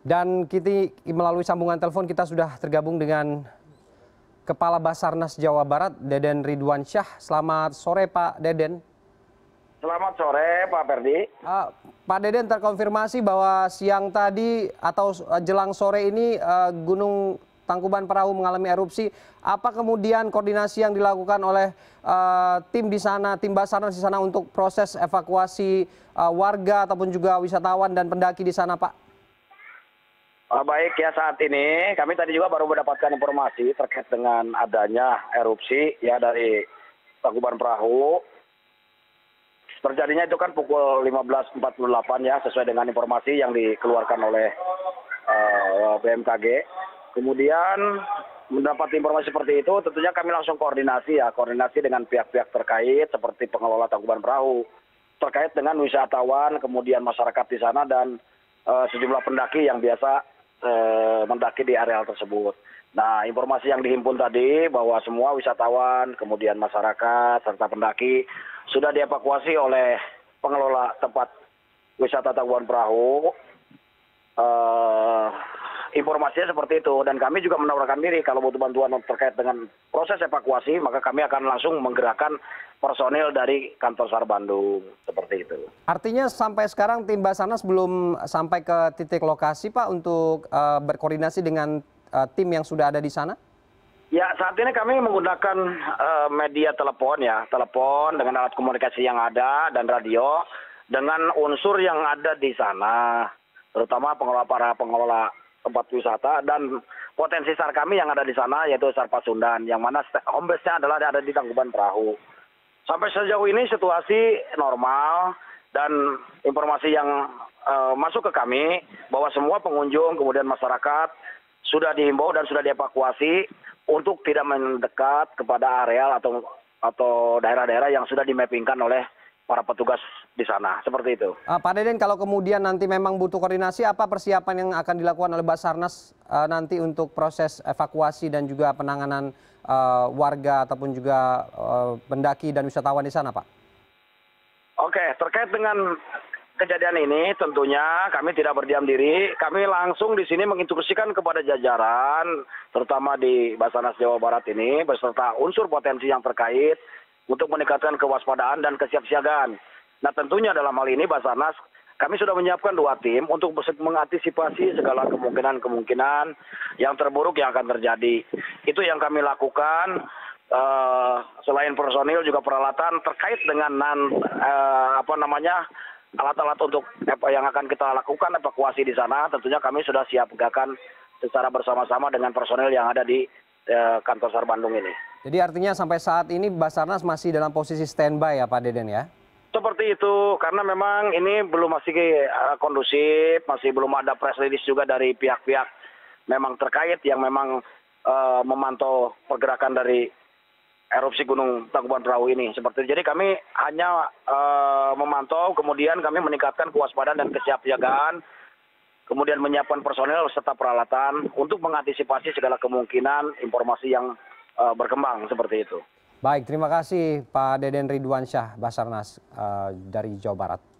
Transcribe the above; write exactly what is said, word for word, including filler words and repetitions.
Dan kita melalui sambungan telepon kita sudah tergabung dengan Kepala Basarnas Jawa Barat, Deden Ridwansyah. Selamat sore Pak Deden. Selamat sore Pak Ferdi. Uh, Pak Deden, terkonfirmasi bahwa siang tadi atau jelang sore ini uh, Gunung Tangkuban Perahu mengalami erupsi. Apa kemudian koordinasi yang dilakukan oleh uh, tim di sana, tim Basarnas di sana untuk proses evakuasi uh, warga ataupun juga wisatawan dan pendaki di sana, Pak? Uh, baik ya, saat ini kami tadi juga baru mendapatkan informasi terkait dengan adanya erupsi ya dari Tangkuban Perahu. Terjadinya itu kan pukul lima belas empat puluh delapan ya, sesuai dengan informasi yang dikeluarkan oleh uh, B M K G. Kemudian mendapat informasi seperti itu, tentunya kami langsung koordinasi ya, koordinasi dengan pihak-pihak terkait seperti pengelola Tangkuban Perahu, terkait dengan wisatawan, kemudian masyarakat di sana dan uh, sejumlah pendaki yang biasa uh, mendaki di areal tersebut. Nah, informasi yang dihimpun tadi bahwa semua wisatawan, kemudian masyarakat serta pendaki sudah dievakuasi oleh pengelola tempat wisata Tangkuban Perahu. Uh, informasinya seperti itu, dan kami juga menawarkan diri kalau butuh bantuan terkait dengan proses evakuasi, maka kami akan langsung menggerakkan personil dari kantor SAR Bandung, seperti itu. Artinya sampai sekarang tim Basarnas belum sampai ke titik lokasi Pak untuk uh, berkoordinasi dengan uh, tim yang sudah ada di sana? Ya, saat ini kami menggunakan uh, media telepon ya, telepon dengan alat komunikasi yang ada dan radio dengan unsur yang ada di sana, terutama pengelola para pengelola tempat wisata dan potensi SAR kami yang ada di sana yaitu SAR Pasundan, yang mana home base-nya adalah ada di Tangkuban Perahu. Sampai sejauh ini situasi normal dan informasi yang uh, masuk ke kami bahwa semua pengunjung kemudian masyarakat sudah dihimbau dan sudah dievakuasi untuk tidak mendekat kepada areal atau atau daerah-daerah yang sudah dimappingkan oleh para petugas di sana, seperti itu. Uh, Pak Deden, kalau kemudian nanti memang butuh koordinasi, apa persiapan yang akan dilakukan oleh Basarnas uh, nanti untuk proses evakuasi dan juga penanganan uh, warga ataupun juga uh, pendaki dan wisatawan di sana, Pak? Oke, terkait dengan kejadian ini tentunya kami tidak berdiam diri. Kami langsung di sini menginstruksikan kepada jajaran, terutama di Basarnas Jawa Barat ini, beserta unsur potensi yang terkait, untuk meningkatkan kewaspadaan dan kesiapsiagaan. Nah, tentunya dalam hal ini Basarnas kami sudah menyiapkan dua tim untuk mengantisipasi segala kemungkinan-kemungkinan yang terburuk yang akan terjadi. Itu yang kami lakukan, uh, selain personil juga peralatan terkait dengan uh, apa namanya alat-alat untuk apa yang akan kita lakukan evakuasi di sana. Tentunya kami sudah siapkan secara bersama-sama dengan personil yang ada di uh, kantor SAR Bandung ini. Jadi artinya sampai saat ini Basarnas masih dalam posisi standby ya Pak Deden ya? Seperti itu, karena memang ini belum masih uh, kondusif, masih belum ada press release juga dari pihak-pihak memang terkait yang memang uh, memantau pergerakan dari erupsi Gunung Tangkuban Perahu ini. Seperti itu. Jadi kami hanya uh, memantau, kemudian kami meningkatkan kewaspadaan dan kesiapsiagaan, kemudian menyiapkan personel serta peralatan untuk mengantisipasi segala kemungkinan informasi yang Uh, berkembang seperti itu. Baik, terima kasih Pak Deden Ridwansyah, Basarnas uh, dari Jawa Barat.